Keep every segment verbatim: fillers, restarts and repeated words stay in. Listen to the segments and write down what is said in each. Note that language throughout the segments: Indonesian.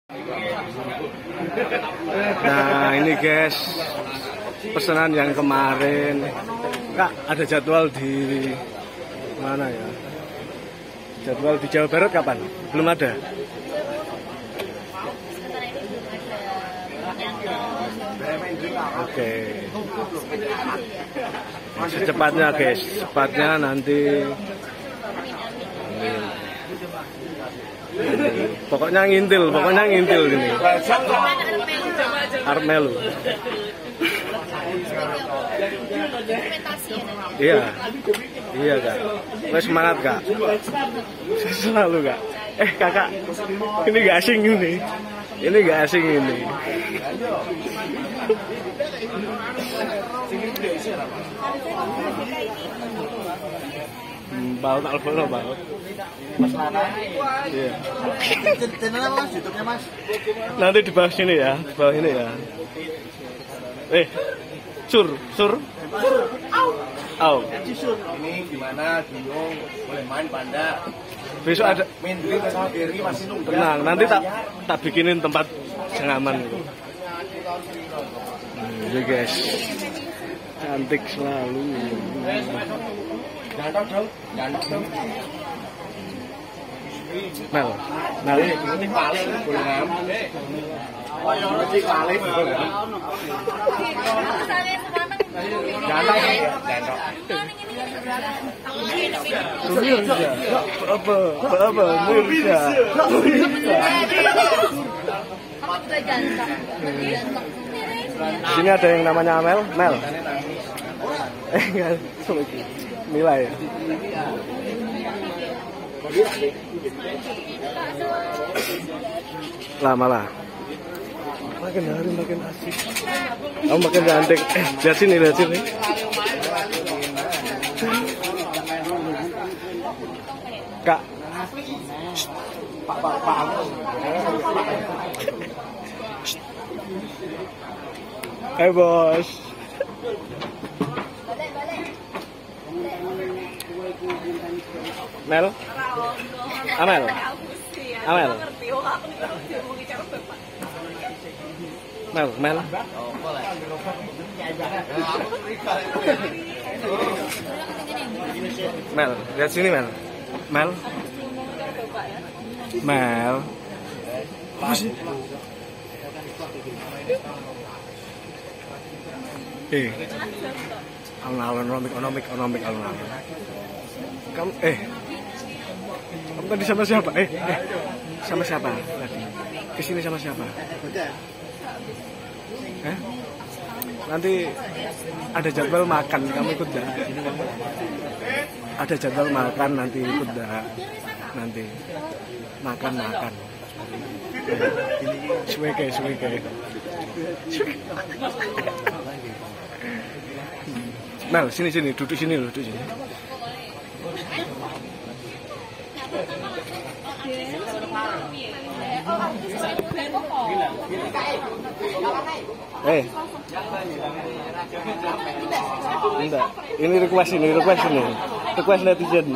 Nah ini guys, pesanan yang kemarin. Kak, ada jadwal di mana ya? Jadwal di Jawa Barat kapan? Belum ada? Oke. Secepatnya guys, cepatnya nanti. Pokoknya ngintil, pokoknya ngintil gini. Armelu. Iya, iya kak. Wes semangat kak. Selalu kak. Eh kakak, ini gak asing ini. Ini gak asing ini. Hmm, baut alfono baut. Mas Nana. Iya. Channelnya mas, YouTube-nya mas. Nanti di bawah sini ya, di bawah ini ya. Eh, sur, sur. Au. Sur. Ini gimana? Bingung. Boleh main panda. Besok ada main diri sama Berry masih nunggu. Tenang, nanti tak tak bikinin tempat yang aman gitu. Ini guys. Cantik selalu. Jangan tahu dong. Jangan. Mel, Mel ini paling boleh ngam. Oh, yang ini paling boleh. Jangan, jangan. Serius ya? Apa? Apa? Mirza. Sini ada yang namanya Mel, Mel. Eh, enggak, nilai ya. Lama lah. Makin hari makin asik. Kamu makin cantik. Eh, lihat sini, lihat sini. Kak. Pak, pak, pak. Hai bos. Mel, Amel, Amel, Mel, Mel. Mel, lihat sini Mel, Mel, Mel. Apa sih? Eh, alun-alun, onomik, onomik, onomik, alun-alun. Kamu, eh, kamu tadi sama siapa? Eh, eh, sama siapa tadi? Kesini sama siapa? Eh? Nanti ada jadwal makan, kamu ikut dah. Ada jadwal makan, nanti ikut dah. Nanti makan makan. Suweke, suweke. Mel, sini sini, duduk sini loh, duduk sini. Eh, enggak. Ini request ini, request ini, request netizen.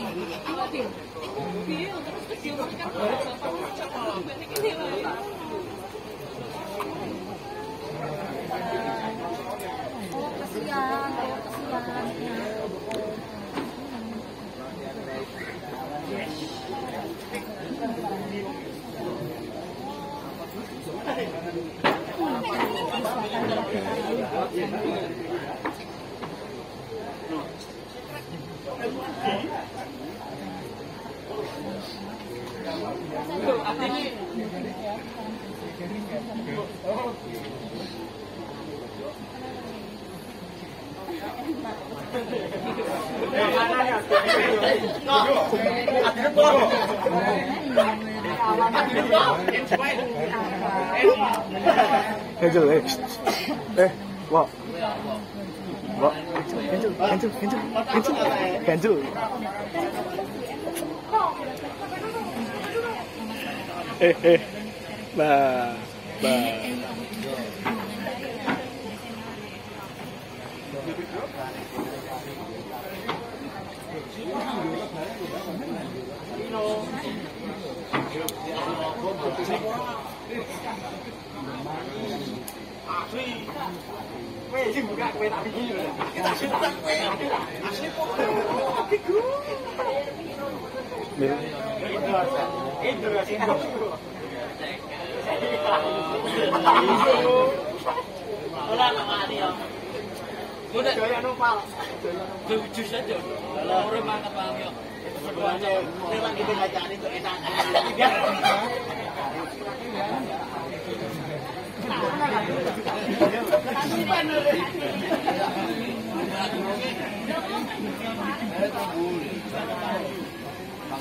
Ganjel, eh, eh, wah, wah, ganjel, ganjel, ganjel, ganjel, ganjel. Eh, eh, bah, bah. Halo. Asli. Weh, sing buka kowe tak iki lho. Kita sudah kowe. Asli kok. Aku. Indra sih. Ora mangani yo. Udah jaya numpal. Jujur aja. Kalau ora mantap banget yo. Sebenarnya lewat di bacaan itu enak. Terima kasih.